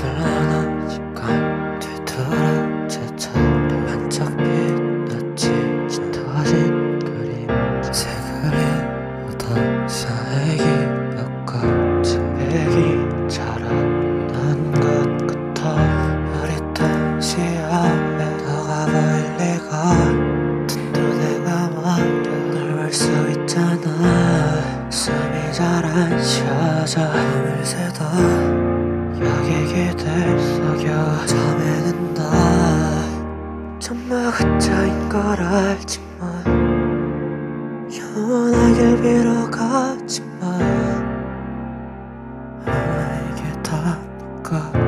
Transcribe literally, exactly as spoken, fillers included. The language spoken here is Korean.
서둘러는 시간 뒤돌아 제자리 반짝 빛났지 짙어진 그림 새 그림보다 사액이 몇가지 액이 자라난 것부터 흐릿한 시야에 너가 보일 리가 든든해 가면 널 볼 수 있잖아 숨이 잘 안 쉬어져 밤을 새도 여기 기댈 속여 잠에는 나 정말 가짜인 걸 알지만 영원하길 빌어가지만 나에게 다 가